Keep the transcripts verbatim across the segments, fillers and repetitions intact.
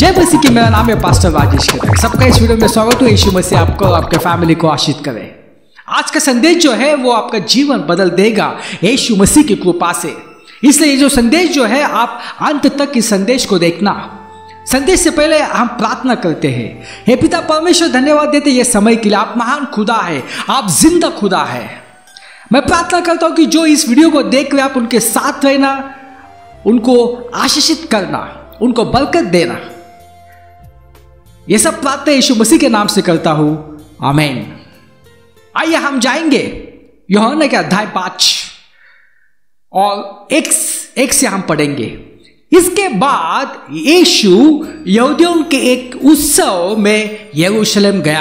जय मसीह की, मेरा नाम है पास्टर राजेश केतक। सबका इस वीडियो में स्वागत है। यीशु मसीह आपको और आपके फैमिली को आशीष करे। आज का संदेश जो है वो आपका जीवन बदल देगा यीशु मसीह की कृपा से। इसलिए ये जो संदेश जो है आप अंत तक इस संदेश को देखना। संदेश से पहले हम प्रार्थना करते हैं। हे पिता परमेश्वर, धन्यवाद देते ये समय के लिए। आप महान खुदा है, आप जिंदा खुदा है। मैं प्रार्थना करता हूँ कि जो इस वीडियो को देख रहे आप उनके साथ रहना, उनको आशीषित करना, उनको बरकत देना। ये सब प्रार्थना यीशु मसीह के नाम से करता हूं, आमीन। आइए हम जाएंगे यूहन्ना के अध्याय पांच और एक एक से हम पढ़ेंगे। इसके बाद यीशु यहूदियों के एक उत्सव में यरूशलेम गया।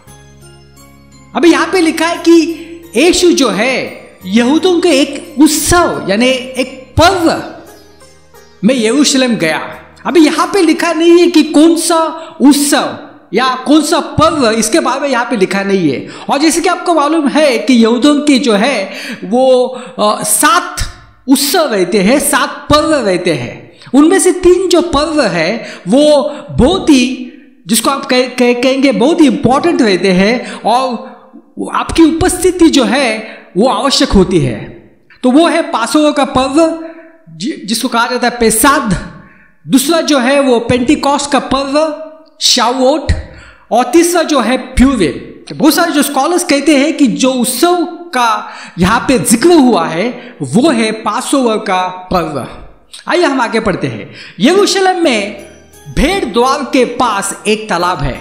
अभी यहां पे लिखा है कि यीशु जो है यहूदियों के एक उत्सव यानी एक पर्व में यरूशलेम गया। अभी यहां पे लिखा नहीं है कि कौन सा उत्सव या कौन सा पर्व, इसके बारे में यहां पे लिखा नहीं है। और जैसे कि आपको मालूम है कि यहूदियों के जो है वो सात उत्सव रहते हैं, सात पर्व रहते हैं। उनमें से तीन जो पर्व है वो बहुत ही, जिसको आप कह, कह, कहेंगे बहुत ही इंपॉर्टेंट रहते हैं और आपकी उपस्थिति जो है वो आवश्यक होती है। तो वो है पासोवर का पर्व जिसको कहा जाता है पेसाद। दूसरा जो है वो पेंटिकॉस्ट का पर्व शावोट, और तीसरा जो है प्यूरिम। बहुत सारे जो स्कॉलर्स कहते हैं कि जो उत्सव का यहाँ पे जिक्र हुआ है वो है पासोवर का पर्व। आइए हम आगे पढ़ते हैं। यरूशलेम में भेड़ द्वार के पास एक तालाब है।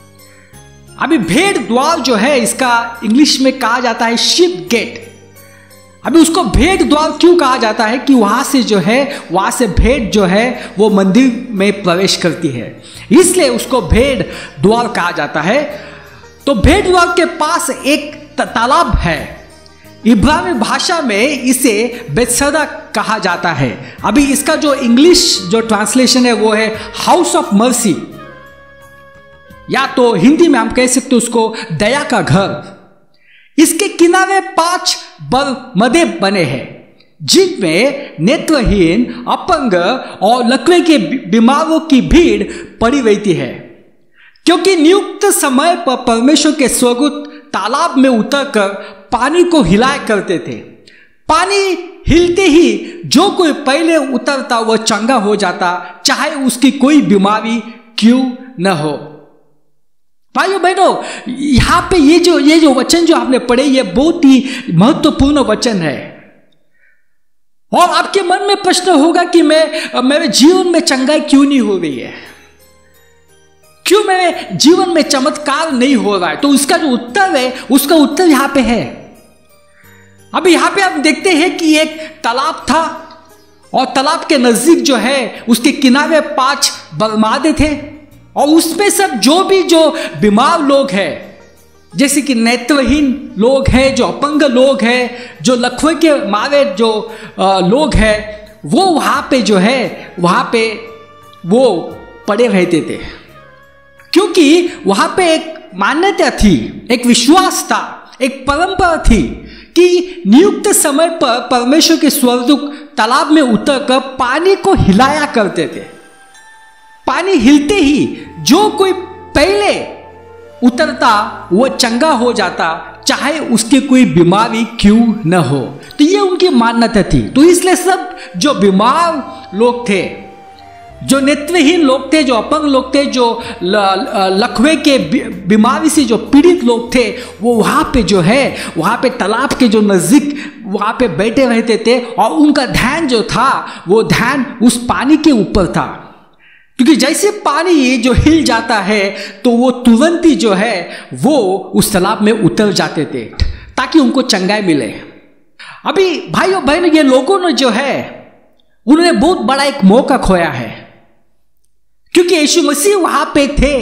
अभी भेड़ द्वार जो है इसका इंग्लिश में कहा जाता है शीप गेट। अभी उसको भेड़ द्वार क्यों कहा जाता है कि वहां से जो है वहां से भेड़ जो है वो मंदिर में प्रवेश करती है, इसलिए उसको भेड़ द्वार कहा जाता है। तो भेड़ द्वार के पास एक तालाब है। इब्रानी भाषा में इसे बेतसदा कहा जाता है। अभी इसका जो इंग्लिश जो ट्रांसलेशन है वो है हाउस ऑफ मर्सी, या तो हिंदी में हम कह सकते उसको दया का घर। इसके किनारे पांच बरमदे बने हैं जिनमें नेत्रहीन, अपंग और लकवे के बीमारों की भीड़ पड़ी रहती है, क्योंकि नियुक्त समय पर परमेश्वर के स्वर्गदूत तालाब में उतरकर पानी को हिलाया करते थे। पानी हिलते ही जो कोई पहले उतरता वह चंगा हो जाता, चाहे उसकी कोई बीमारी क्यों न हो। भाइयों बहनों, यहां पे ये जो ये जो वचन जो आपने पढ़े ये बहुत ही महत्वपूर्ण वचन है। और आपके मन में प्रश्न होगा कि मैं मेरे जीवन में चंगाई क्यों नहीं हो रही है, क्यों मेरे जीवन में चमत्कार नहीं हो रहा है। तो उसका जो उत्तर है उसका उत्तर यहां पे है। अभी यहां पे आप देखते हैं कि एक तालाब था और तालाब के नजदीक जो है उसके किनारे पांच बरमादे थे, और उसमें सब जो भी जो बीमार लोग हैं, जैसे कि नेत्रहीन लोग हैं, जो अपंग लोग हैं, जो लकवे के मारे जो लोग हैं, वो वहां पे जो है वहां पे वो पड़े रहते थे। क्योंकि वहां पे एक मान्यता थी, एक विश्वास था, एक परंपरा थी कि नियुक्त समय पर परमेश्वर के स्वर्गदूत तालाब में उतरकर पानी को हिलाया करते थे। पानी हिलते ही जो कोई पहले उतरता वो चंगा हो जाता, चाहे उसकी कोई बीमारी क्यों न हो। तो ये उनकी मान्यता थी। तो इसलिए सब जो बीमार लोग थे, जो नेत्रहीन लोग थे, जो अपंग लोग थे, जो लकवे के बीमारी से जो पीड़ित लोग थे, वो वहाँ पे जो है वहाँ पे तालाब के जो नज़दीक वहाँ पे बैठे रहते थे, और उनका ध्यान जो था वो ध्यान उस पानी के ऊपर था। क्योंकि जैसे पानी जो हिल जाता है तो वो तुरंत ही जो है वो उस तालाब में उतर जाते थे ताकि उनको चंगाई मिले। अभी भाइयों बहनों, ये लोगों ने जो है उन्होंने बहुत बड़ा एक मौका खोया है, क्योंकि यीशु मसीह वहां पे थे,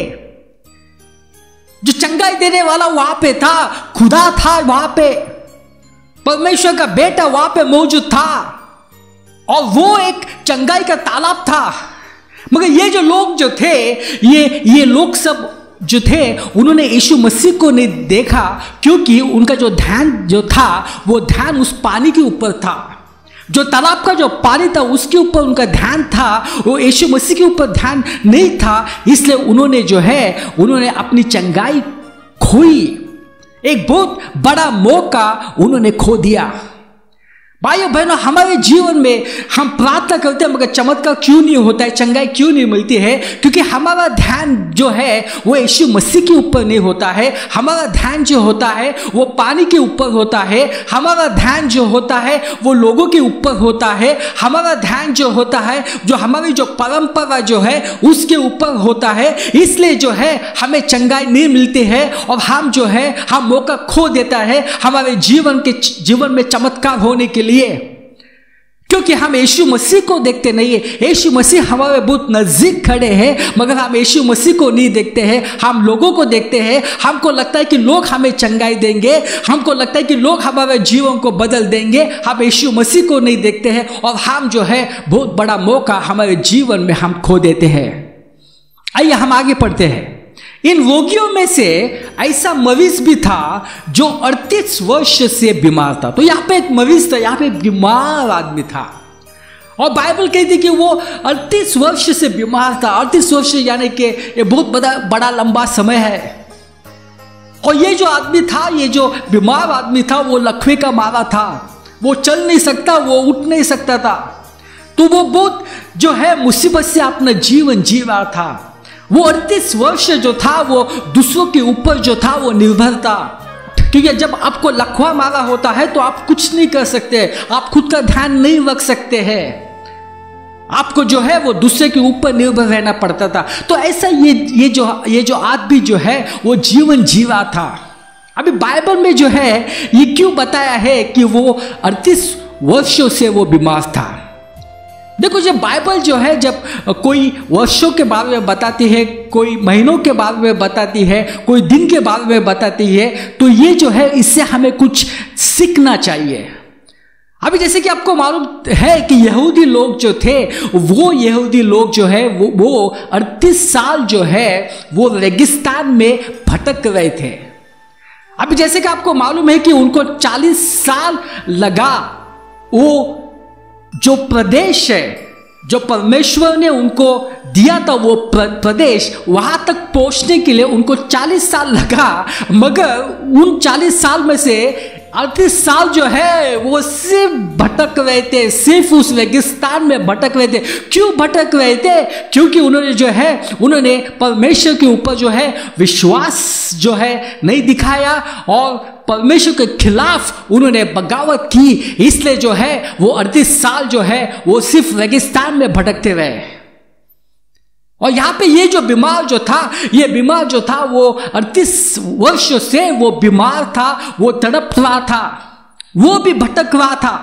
जो चंगाई देने वाला वहां पे था, खुदा था वहां पे, परमेश्वर का बेटा वहां पे मौजूद था, और वो एक चंगाई का तालाब था। मगर ये जो लोग जो थे ये ये लोग सब जो थे उन्होंने यीशु मसीह को नहीं देखा, क्योंकि उनका जो ध्यान जो था वो ध्यान उस पानी के ऊपर था। जो तालाब का जो पानी था उसके ऊपर उनका ध्यान था, वो यीशु मसीह के ऊपर ध्यान नहीं था। इसलिए उन्होंने जो है उन्होंने अपनी चंगाई खोई। एक बहुत बड़ा मौका उन्होंने खो दिया। भाइयों बहनों, हमारे जीवन में हम प्रार्थना करते हैं मगर चमत्कार क्यों नहीं होता है, चंगाई क्यों नहीं मिलती है? क्योंकि हमारा ध्यान जो है वो यीशु मसीह के ऊपर नहीं होता है। हमारा ध्यान जो होता है वो पानी के ऊपर होता है। हमारा ध्यान जो होता है वो लोगों के ऊपर होता है। हमारा ध्यान जो होता है, जो हमारी जो परंपरा जो है उसके ऊपर होता है। इसलिए जो है हमें चंगाई नहीं मिलती है और हम जो है हम मौका खो देता है हमारे जीवन के जीवन में चमत्कार होने के लिए, क्योंकि हम यीशु मसीह को देखते नहीं है। यीशु मसीह हमारे बहुत नजदीक खड़े हैं मगर हम यीशु मसीह को नहीं देखते हैं, हम लोगों को देखते हैं। हमको लगता है कि लोग हमें चंगाई देंगे, हमको लगता है कि लोग हमारे जीवन को बदल देंगे। हम यीशु मसीह को नहीं देखते हैं और हम जो है बहुत बड़ा मौका हमारे जीवन में हम खो देते हैं। आइए हम आगे पढ़ते हैं। इन रोगियों में से ऐसा मरीज भी था जो अड़तीस वर्ष से बीमार था। तो यहाँ पे एक मरीज था, यहाँ पे बीमार आदमी था और बाइबल कहती कि वो अड़तीस वर्ष से बीमार था। अड़तीस वर्ष यानी कि ये बहुत बड़ा बड़ा लंबा समय है। और ये जो आदमी था, ये जो बीमार आदमी था, वो लकवे का मारा था, वो चल नहीं सकता, वो उठ नहीं सकता था। तो वो बहुत जो है मुसीबत से अपना जीवन जी रहा था। वो अड़तीस वर्ष जो था वो दूसरों के ऊपर जो था वो निर्भर था, क्योंकि जब आपको लकवा मारा होता है तो आप कुछ नहीं कर सकते, आप खुद का ध्यान नहीं रख सकते हैं, आपको जो है वो दूसरे के ऊपर निर्भर रहना पड़ता था। तो ऐसा ये ये जो ये जो आदमी जो है वो जीवन जी रहा था। अभी बाइबल में जो है ये क्यों बताया है कि वो अड़तीस वर्षों से वो बीमार था? देखो, जब बाइबल जो है जब कोई वर्षों के बारे में बताती है, कोई महीनों के बारे में बताती है, कोई दिन के बारे में बताती है, तो ये जो है इससे हमें कुछ सीखना चाहिए। अभी जैसे कि आपको मालूम है कि यहूदी लोग जो थे, वो यहूदी लोग जो है वो वो अड़तीस साल जो है वो रेगिस्तान में भटक रहे थे। अभी जैसे कि आपको मालूम है कि उनको चालीस साल लगा वो जो प्रदेश है, जो परमेश्वर ने उनको दिया था, वो प्रदेश वहां तक पहुंचने के लिए उनको चालीस साल लगा। मगर उन चालीस साल में से अड़तीस साल जो है वो सिर्फ भटक रहे थे, सिर्फ उस रेगिस्तान में भटक रहे थे। क्यों भटक रहे थे? क्योंकि उन्होंने जो है उन्होंने परमेश्वर के ऊपर जो है विश्वास जो है नहीं दिखाया और परमेश्वर के खिलाफ उन्होंने बगावत की। इसलिए जो है वो अड़तीस साल जो है वो सिर्फ रेगिस्तान में भटकते रहे। और यहाँ पे ये जो बीमार जो था, ये बीमार जो था वो अड़तीस वर्षों से वो बीमार था, वो तड़प रहा था, वो भी भटक रहा था।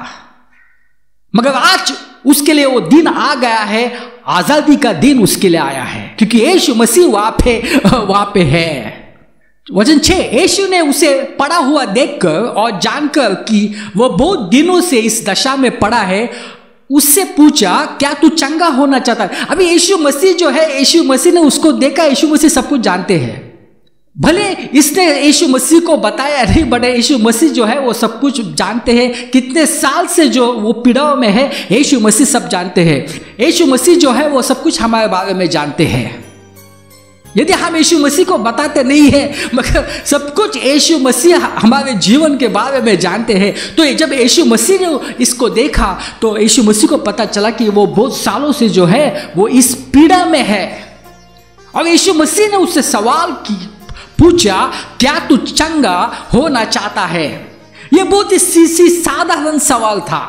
मगर आज उसके लिए वो दिन आ गया है, आजादी का दिन उसके लिए आया है, क्योंकि यीशु मसीह वहां पे वहां पे है। वचन छह, यीशु ने उसे पड़ा हुआ देखकर और जानकर कि वह बहुत दिनों से इस दशा में पड़ा है, उससे पूछा, क्या तू चंगा होना चाहता है? अभी यीशु मसीह जो है, यीशु मसीह ने उसको देखा। यीशु मसीह सब कुछ जानते हैं, भले इसने यीशु मसीह को बताया नहीं, बड़े यीशु मसीह जो है वो सब कुछ जानते हैं। कितने साल से जो वो पीड़ाओं में है, यीशु मसीह सब जानते हैं। यीशु मसीह जो है वो सब कुछ हमारे बारे में जानते हैं। यदि हम यीशु मसीह को बताते नहीं है, मगर सब कुछ यीशु मसीह हमारे जीवन के बारे में जानते हैं, तो जब यीशु मसीह ने इसको देखा तो यीशु मसीह को पता चला कि वो बहुत सालों से जो है वो इस पीड़ा में है। और यीशु मसीह ने उससे सवाल की पूछा, क्या तू चंगा होना चाहता है? यह बहुत ही सी साधारण सवाल था।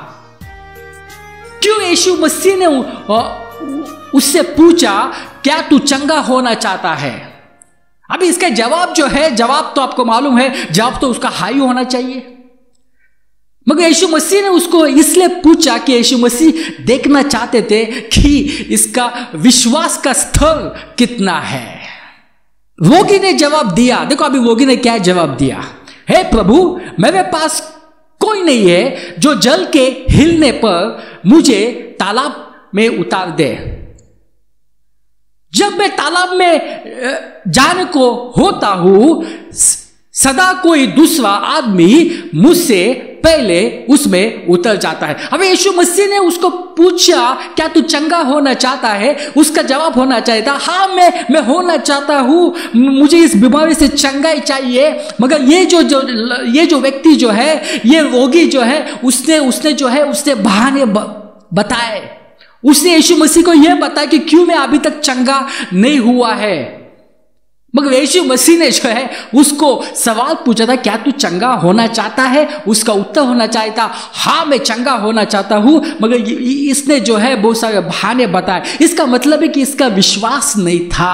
क्यों यीशु मसीह ने उससे पूछा, क्या तू चंगा होना चाहता है? अभी इसका जवाब जो है, जवाब तो आपको मालूम है, जवाब तो उसका हाई होना चाहिए। मगर यीशु मसीह ने उसको इसलिए पूछा कि यीशु मसीह देखना चाहते थे कि इसका विश्वास का स्तर कितना है। रोगी ने जवाब दिया, देखो अभी रोगी ने क्या जवाब दिया, हे प्रभु, मेरे पास कोई नहीं है जो जल के हिलने पर मुझे तालाब में उतार दे। जब मैं तालाब में जाने को होता हूं, सदा कोई दूसरा आदमी मुझसे पहले उसमें उतर जाता है। अब यीशु मसीह ने उसको पूछा, क्या तू चंगा होना चाहता है? उसका जवाब होना चाहिए था, हाँ मैं मैं होना चाहता हूँ, मुझे इस बीमारी से चंगाई चाहिए। मगर ये जो जो ये जो व्यक्ति जो है, ये रोगी जो है, उसने उसने जो है उसने बहाने बताए। उसने यीशु मसीह को यह बताया कि क्यों मैं अभी तक चंगा नहीं हुआ है। मगर यीशु मसीह ने जो है उसको सवाल पूछा था, क्या तू चंगा होना चाहता है? उसका उत्तर होना चाहिए था, हाँ मैं चंगा होना चाहता हूं। मगर इसने जो है बहुत सारे बहाने बताए। इसका मतलब है कि इसका विश्वास नहीं था।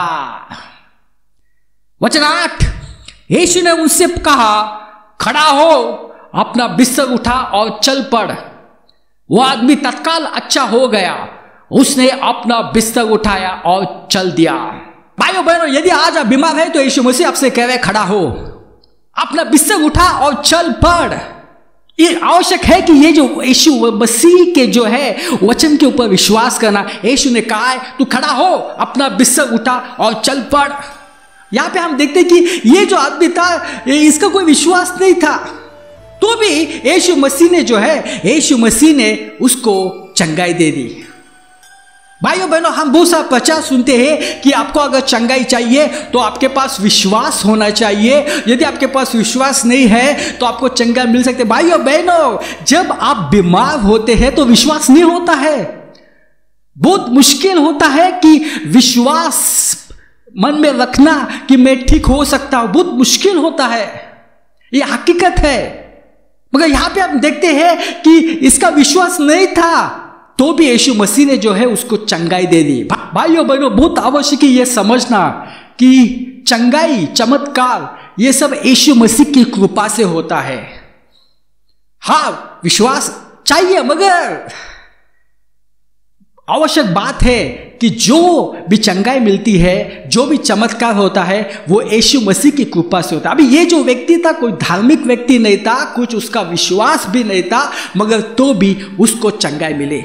वचन आठ, यीशु ने उनसे कहा, खड़ा हो, अपना बिस्तर उठा और चल पड़। वो आदमी तत्काल अच्छा हो गया, उसने अपना बिस्तर उठाया और चल दिया। भाइयों बहनों, यदि आज आप बीमार हैं तो यीशु मसीह आपसे कह रहे, खड़ा हो, अपना बिस्तर उठा और चल पड़। ये आवश्यक है कि ये जो यीशु मसीह के जो है वचन के ऊपर विश्वास करना। यीशु ने कहा है, तू खड़ा हो, अपना बिस्तर उठा और चल पड़। यहां पे हम देखते कि ये जो आदमी था, इसका कोई विश्वास नहीं था, तो भी यीशु मसीह ने जो है यीशु मसीह ने उसको चंगाई दे दी। भाइयों बहनों, हम बहुत सा प्रचार सुनते हैं कि आपको अगर चंगाई चाहिए तो आपके पास विश्वास होना चाहिए। यदि आपके पास विश्वास नहीं है तो आपको चंगा मिल सकते। भाइयों बहनों, जब आप बीमार होते हैं तो विश्वास नहीं होता है। बहुत मुश्किल होता है कि विश्वास मन में रखना कि मैं ठीक हो सकता हूं, बहुत मुश्किल होता है, यह हकीकत है। मगर यहां पे हम देखते हैं कि इसका विश्वास नहीं था, तो भी यीशु मसीह ने जो है उसको चंगाई दे दी। भाइयों बहनों, बहुत आवश्यक है यह समझना कि चंगाई, चमत्कार, यह सब यीशु मसीह की कृपा से होता है। हाँ, विश्वास चाहिए, मगर आवश्यक बात है कि जो भी चंगाई मिलती है, जो भी चमत्कार होता है, वो यीशु मसीह की कृपा से होता है। अभी ये जो व्यक्ति था कोई धार्मिक व्यक्ति नहीं था, कुछ उसका विश्वास भी नहीं था, मगर तो भी उसको चंगाई मिले।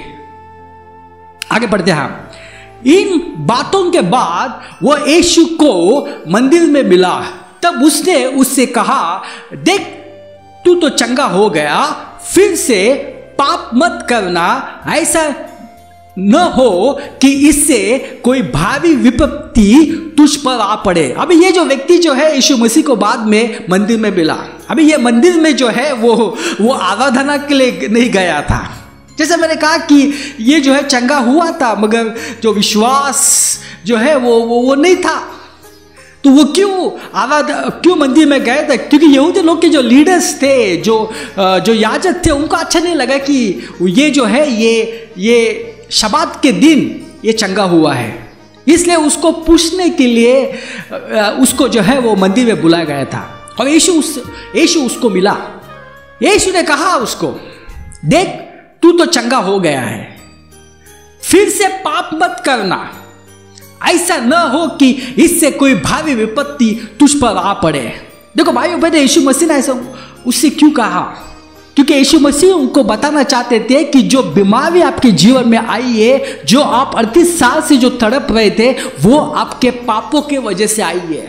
आगे बढ़ते हैं हम। इन बातों के बाद वो यीशु को मंदिर में मिला। तब उसने उससे कहा, देख तू तो चंगा हो गया, फिर से पाप मत करना, ऐसा न हो कि इससे कोई भावी विपत्ति तुझ पर आ पड़े। अभी ये जो व्यक्ति जो है यीशु मसीह को बाद में मंदिर में मिला। अभी ये मंदिर में जो है वो वो आराधना के लिए नहीं गया था। जैसे मैंने कहा कि ये जो है चंगा हुआ था, मगर जो विश्वास जो है वो वो वो नहीं था। तो वो क्यों आवाज क्यों मंदिर में गए थे? क्योंकि यहूदी लोग के जो लीडर्स थे, जो जो याजक थे, उनको अच्छा नहीं लगा कि ये जो है ये ये शबात के दिन ये चंगा हुआ है। इसलिए उसको पूछने के लिए उसको जो है वो मंदिर में बुलाया गया था। और यीशु उस यीशु उसको मिला। यीशु ने कहा उसको, देख तू तो चंगा हो गया है, फिर से पाप मत करना, ऐसा न हो कि इससे कोई भावी विपत्ति तुझ पर आ पड़े। देखो भाइयों बहनों, यीशु मसीह ने ऐसा उससे क्यों कहा? क्योंकि यीशु मसीह उनको बताना चाहते थे कि जो बीमारी आपके जीवन में आई है, जो आप अड़तीस साल से जो तड़प रहे थे, वो आपके पापों के वजह से आई है।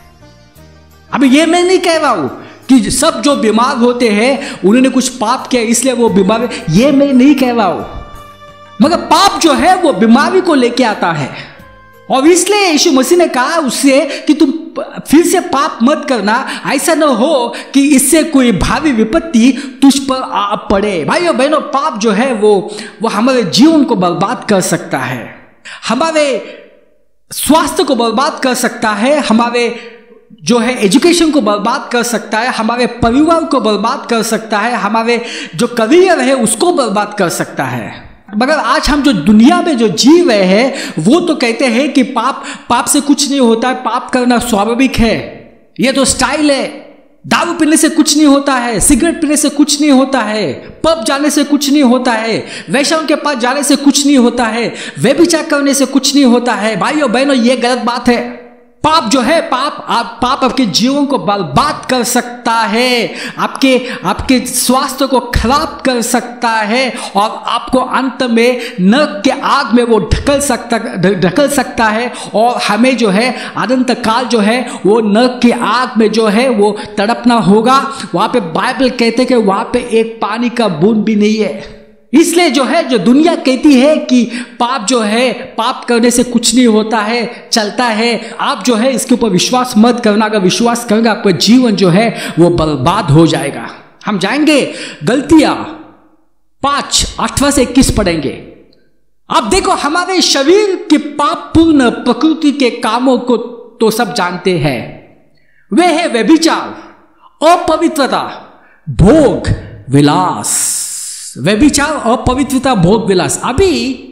अभी ये मैं नहीं कह रहा हूं कि सब जो बीमार होते हैं उन्होंने कुछ पाप किया इसलिए वो बीमार, ये मैं नहीं कह रहा हूं। मगर पाप जो है वो बीमारी को लेके आता है, और इसलिए यीशु मसीह ने कहा उससे कि तुम फिर से पाप मत करना, ऐसा न हो कि इससे कोई भावी विपत्ति तुझ पर आ पड़े। भाइयों बहनों, पाप जो है वो वो हमारे जीवन को बर्बाद कर सकता है, हमारे स्वास्थ्य को बर्बाद कर सकता है, हमारे जो है एजुकेशन को बर्बाद कर सकता है, हमारे परिवार को बर्बाद कर सकता है, हमारे जो करियर है उसको बर्बाद कर सकता है। मगर आज हम जो दुनिया में जो जी रहे हैं वो तो कहते हैं कि पाप पाप से कुछ नहीं होता है, पाप करना स्वाभाविक है, ये तो स्टाइल है, दारू पीने से कुछ नहीं होता है, सिगरेट पीने से कुछ नहीं होता है, पब जाने से कुछ नहीं होता है, वैश्याओं के पास जाने से कुछ नहीं होता है, व्यभिचार करने से कुछ नहीं होता है। भाइयों बहनों, ये गलत बात है। पाप जो है, पाप आप पाप आपके जीवन को बर्बाद कर सकता है, आपके आपके स्वास्थ्य को खराब कर सकता है और आपको अंत में नरक के आग में वो ढकल सकता ढकल सकता है और हमें जो है अनंत काल जो है वो नरक के आग में जो है वो तड़पना होगा। वहाँ पे बाइबल कहते कि वहाँ पे एक पानी का बूंद भी नहीं है। इसलिए जो है, जो दुनिया कहती है कि पाप जो है, पाप करने से कुछ नहीं होता है, चलता है, आप जो है इसके ऊपर विश्वास मत करना। अगर विश्वास करेंगे आपका जीवन जो है वो बर्बाद हो जाएगा। हम जाएंगे गलतियां पांच अठारह से इक्कीस पढ़ेंगे। आप देखो, हमारे शरीर के पाप पूर्ण प्रकृति के कामों को तो सब जानते हैं। वे है व्यभिचार, अपवित्रता, भोग विलास। व्यभिचार, अपवित्रता, भोग विलास। अभी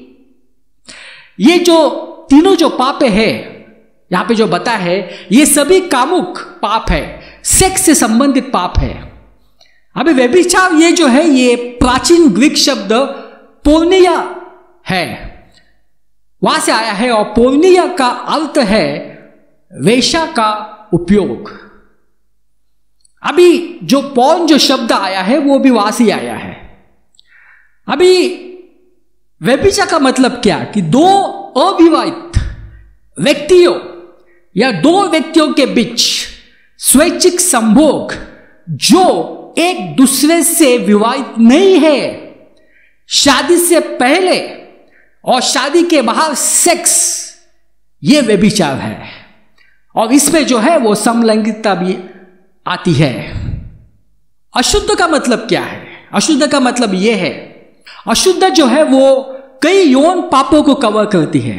ये जो तीनों जो पाप है यहां पे जो बता है, ये सभी कामुक पाप है, सेक्स से संबंधित पाप है। अभी व्यभिचार ये जो है ये प्राचीन ग्रीक शब्द पोर्निया है, वहां से आया है और पोर्निया का अर्थ है वेश्या का उपयोग। अभी जो पॉर्न जो शब्द आया है वो भी वहां से आया है। अभी व्यभिचार का मतलब क्या कि दो अविवाहित व्यक्तियों या दो व्यक्तियों के बीच स्वैच्छिक संभोग जो एक दूसरे से विवाहित नहीं है, शादी से पहले और शादी के बाहर सेक्स, ये व्यभिचार है। और इसमें जो है वो समलैंगिकता भी आती है। अशुद्ध का मतलब क्या है? अशुद्ध का मतलब यह है, अशुद्ध जो है वो कई यौन पापों को कवर करती है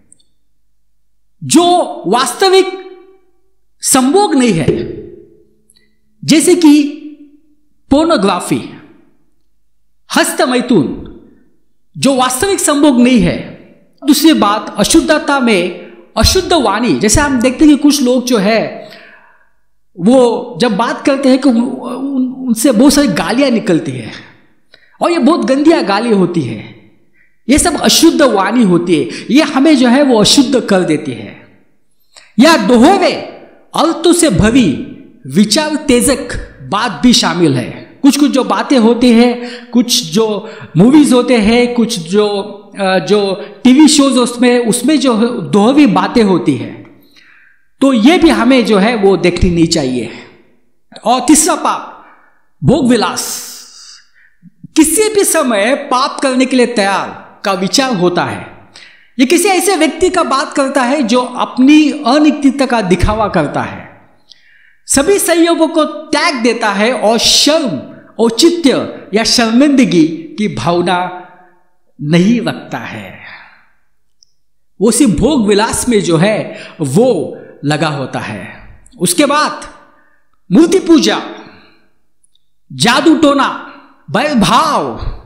जो वास्तविक संभोग नहीं है, जैसे कि पोर्नोग्राफी, हस्तमैथुन, जो वास्तविक संभोग नहीं है। दूसरी बात, अशुद्धता में अशुद्ध वाणी, जैसे हम देखते हैं कि कुछ लोग जो है वो जब बात करते हैं कि उन, उनसे बहुत सारी गालियां निकलती है और ये बहुत गंदियां गाली होती है। ये सब अशुद्ध वाणी होती है, ये हमें जो है वो अशुद्ध कर देती है। या दोहरे अर्थों से भरी विचार तेजक बात भी शामिल है। कुछ कुछ जो बातें होती हैं, कुछ जो मूवीज होते हैं, कुछ जो जो टीवी शोज उसमें उसमें जो दोहरी बातें होती है, तो ये भी हमें जो है वो देखनी नहीं चाहिए। और तीसरा पाप, भोग विलास। किसी भी समय पाप करने के लिए तैयार का विचार होता है। ये किसी ऐसे व्यक्ति का बात करता है जो अपनी अनिश्चितता का दिखावा करता है, सभी संयोगों को त्याग देता है और शर्म, औचित्य या शर्मिंदगी की भावना नहीं रखता है। वो सिर्फ भोग विलास में जो है वो लगा होता है। उसके बाद मूर्ति पूजा, जादू टोना, बैभाव,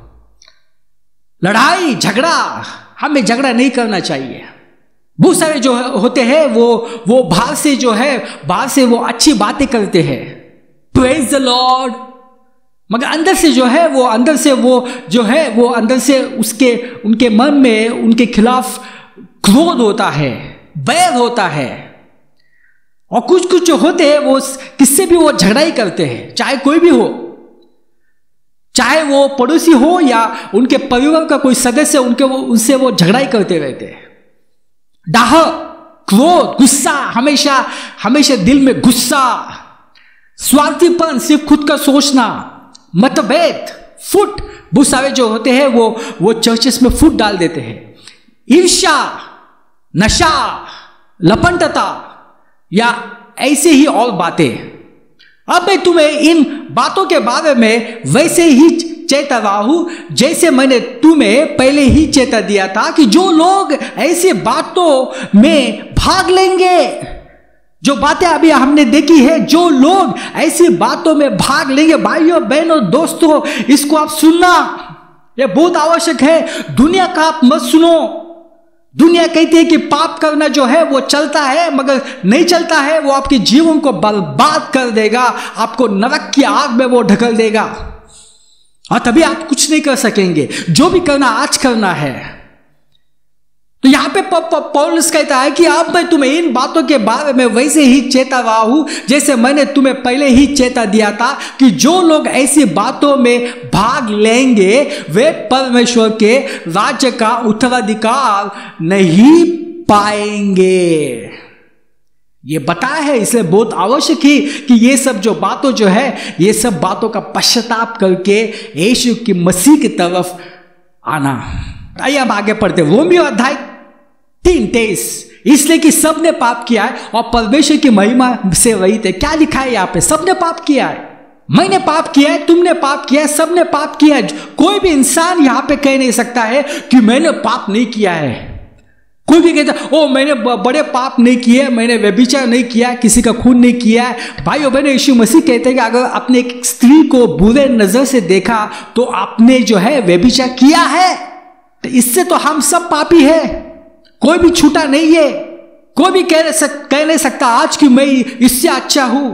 लड़ाई झगड़ा। हमें झगड़ा नहीं करना चाहिए। बहुत सारे जो होते हैं वो वो बाहर से जो है बाहर से वो अच्छी बातें करते हैं, प्रेज द लॉर्ड, मगर अंदर से जो है वो अंदर से वो जो है वो अंदर से उसके उनके मन में उनके खिलाफ क्रोध होता है, बैर होता है। और कुछ कुछ जो होते हैं वो किससे भी वो झगड़ा ही करते हैं, चाहे कोई भी हो, चाहे वो पड़ोसी हो या उनके परिवार का कोई सदस्य, उनके वो उनसे वो झगड़ा ही करते रहते हैं। डाह, क्रोध, गुस्सा, हमेशा हमेशा दिल में गुस्सा, स्वार्थीपन, सिर्फ खुद का सोचना, मतभेद, फुट। बहुत सारे जो होते हैं वो वो चर्चेस में फुट डाल देते हैं। ईर्ष्या, नशा, लपंटता या ऐसे ही और बातें। अब मैं तुम्हें इन बातों के बारे में वैसे ही चेता रहा हूं जैसे मैंने तुम्हें पहले ही चेता दिया था कि जो लोग ऐसी बातों में भाग लेंगे, जो बातें अभी हमने देखी है, जो लोग ऐसी बातों में भाग लेंगे, भाइयों बहनों दोस्तों, इसको आप सुनना, यह बहुत आवश्यक है। दुनिया का आप मत सुनो। दुनिया कहती है कि पाप करना जो है वो चलता है, मगर नहीं चलता है। वो आपके जीवन को बर्बाद कर देगा, आपको नरक की आग में वो ढकल देगा और तभी आप कुछ नहीं कर सकेंगे। जो भी करना आज करना है, तो यहां पे पौलुस कहता है कि अब मैं तुम्हें इन बातों के बारे में वैसे ही चेता रहा हूं जैसे मैंने तुम्हें पहले ही चेता दिया था कि जो लोग ऐसी बातों में भाग लेंगे वे परमेश्वर के राज्य का उत्तराधिकार नहीं पाएंगे। ये बताया है, इसलिए बहुत आवश्यक है कि ये सब जो बातों जो है ये सब बातों का पश्चाताप करके यीशु की मसीह की तरफ आना। आइए अब आगे पढ़ते हैं रोमियो अध्याय तीन तेईस। इसलिए कि सबने पाप किया है और परमेश्वर की महिमा से रहित है। क्या लिखा है यहाँ पे? सबने पाप किया है। मैंने पाप किया है, तुमने पाप किया है, सबने पाप किया है। कोई भी इंसान यहाँ पे कह नहीं सकता है कि मैंने पाप नहीं किया है। कोई भी कहता ओ मैंने बड़े पाप नहीं किए, मैंने व्यभिचार नहीं किया, किसी का खून नहीं किया है। भाइयों बहनों, यीशु मसीह कहते हैं कि अगर आपने एक स्त्री को बुरे नजर से देखा तो आपने जो है व्यभिचार किया है। तो इससे तो हम सब पापी है, कोई भी छूटा नहीं है। कोई भी कह सक, कह नहीं सकता आज कि मैं इससे अच्छा हूं।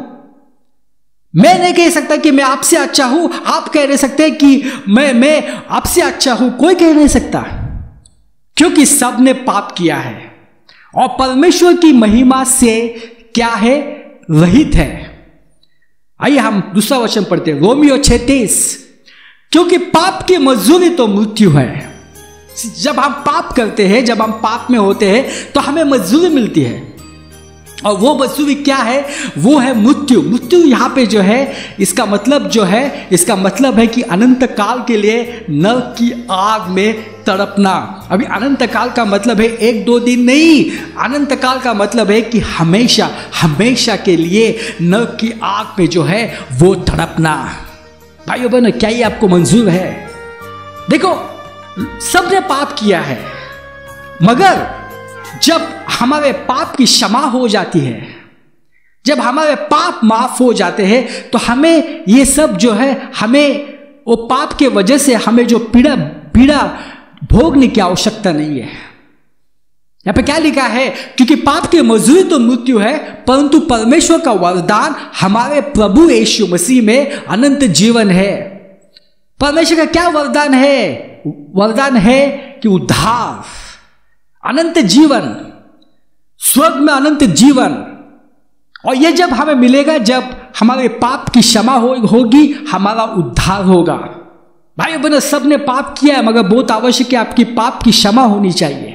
मैं नहीं कह सकता कि मैं आपसे अच्छा हूं, आप कह नहीं सकते कि मैं मैं आपसे अच्छा हूं। कोई कह नहीं सकता, क्योंकि सबने पाप किया है और परमेश्वर की महिमा से क्या है? रहित है। आइए हम दूसरा वचन पढ़ते हैं, रोमियो छह तेईस। क्योंकि पाप की मजदूरी तो मृत्यु है। जब हम पाप करते हैं, जब हम पाप में होते हैं तो हमें मजदूरी मिलती है, और वो मजदूरी क्या है? वो है मृत्यु। मृत्यु यहाँ पे जो है इसका मतलब जो है इसका मतलब है कि अनंत काल के लिए नरक की आग में तड़पना। अभी अनंत काल का मतलब है एक दो दिन नहीं, अनंत काल का मतलब है कि हमेशा हमेशा के लिए नरक की आग में जो है वो तड़पना। भाइयों बहनों, क्या ये आपको मंजूर है? देखो, सबने पाप किया है, मगर जब हमारे पाप की क्षमा हो जाती है, जब हमारे पाप माफ हो जाते हैं, तो हमें ये सब जो है, हमें वो पाप के वजह से हमें जो पीड़ा पीड़ा भोगने की आवश्यकता नहीं है। यहां पे क्या लिखा है? क्योंकि पाप की मजदूरी तो मृत्यु है, परंतु परमेश्वर का वरदान हमारे प्रभु यीशु मसीह में अनंत जीवन है। परमेश्वर का क्या वरदान है? वरदान है कि उद्धार, अनंत जीवन, स्वर्ग में अनंत जीवन। और ये जब हमें मिलेगा जब हमारे पाप की क्षमा हो, होगी, हमारा उद्धार होगा। भाई बहनों, सबने पाप किया है, मगर बहुत आवश्यक है आपकी पाप की क्षमा होनी चाहिए।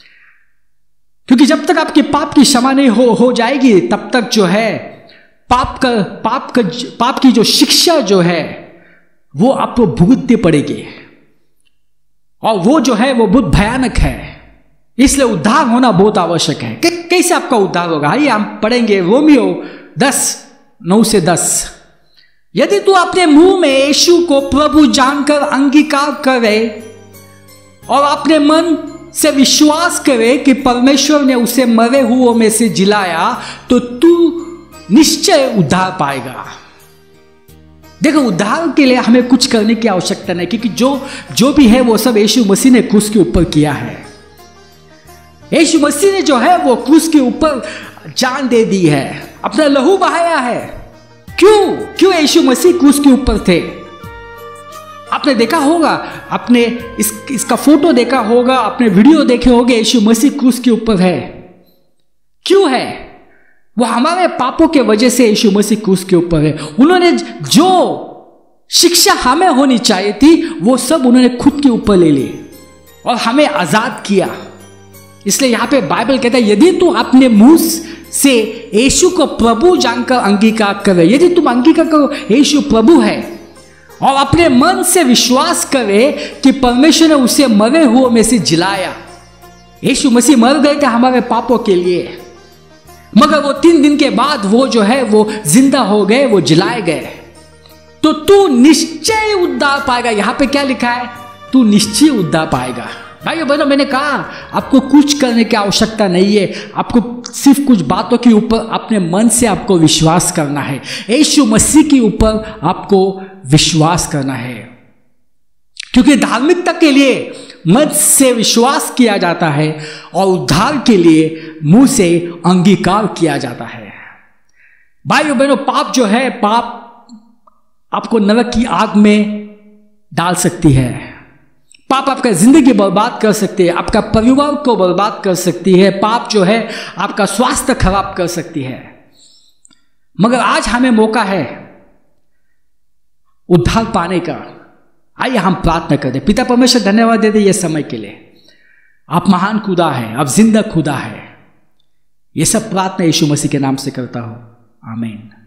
क्योंकि जब तक आपकी पाप की क्षमा नहीं हो हो जाएगी, तब तक जो है पाप का पाप का पाप की जो शिक्षा जो है वो आपको भुगतनी पड़ेगी, और वो जो है वो बहुत भयानक है। इसलिए उद्धार होना बहुत आवश्यक है। कैसे आपका उद्धार होगा? आइए हम पढ़ेंगे रोमियो दस नौ से दस। यदि तू अपने मुंह में यीशु को प्रभु जानकर अंगीकार करे और अपने मन से विश्वास करे कि परमेश्वर ने उसे मरे हुओं में से जिलाया, तो तू निश्चय उद्धार पाएगा। देखो, उद्धार के लिए हमें कुछ करने की आवश्यकता नहीं, क्योंकि जो जो भी है वो सब यीशु मसीह ने क्रूस के ऊपर किया है। यीशु मसीह ने जो है वो क्रूस के ऊपर जान दे दी है, अपना लहू बहाया है। क्यों क्यों यीशु मसीह क्रूस के ऊपर थे? आपने देखा होगा, आपने इस इसका फोटो देखा होगा, आपने वीडियो देखे होंगे, यीशु मसीह क्रूस के ऊपर है। क्यों है? वो हमारे पापों के वजह से यीशु मसीह क्रूस के ऊपर है। उन्होंने जो शिक्षा हमें होनी चाहिए थी वो सब उन्होंने खुद के ऊपर ले ली और हमें आजाद किया। इसलिए यहां पे बाइबल कहता है, यदि तू अपने मुंह से यीशु को प्रभु जानकर अंगीकार करे, यदि तुम अंगीकार करो यीशु प्रभु है, और अपने मन से विश्वास करे कि परमेश्वर ने उसे मरे हुए में से जिलाया। यीशु मसीह मर गए थे हमारे पापों के लिए, मगर वो तीन दिन के बाद वो जो है वो जिंदा हो गए, वो जिलाए गए। तो तू निश्चय उद्धार पाएगा। यहां पे क्या लिखा है? तू निश्चय उद्धार पाएगा। भाइयों बहनों, मैंने कहा आपको कुछ करने की आवश्यकता नहीं है, आपको सिर्फ कुछ बातों के ऊपर अपने मन से आपको विश्वास करना है। यीशु मसीह के ऊपर आपको विश्वास करना है, क्योंकि धार्मिकता के लिए मन से विश्वास किया जाता है और उद्धार के लिए मुंह से अंगीकार किया जाता है। भाइयों बहनों, पाप जो है, पाप आपको नरक की आग में डाल सकती है। पाप आपका जिंदगी बर्बाद कर सकती है, आपका परिवार को बर्बाद कर सकती है, पाप जो है आपका स्वास्थ्य खराब कर सकती है। मगर आज हमें मौका है उद्धार पाने का। आइए हम प्रार्थना कर दे। पिता परमेश्वर, धन्यवाद दे दे ये समय के लिए। आप महान खुदा है, आप जिंदा खुदा है। ये सब प्रार्थना यीशु मसीह के नाम से करता हूं, आमीन।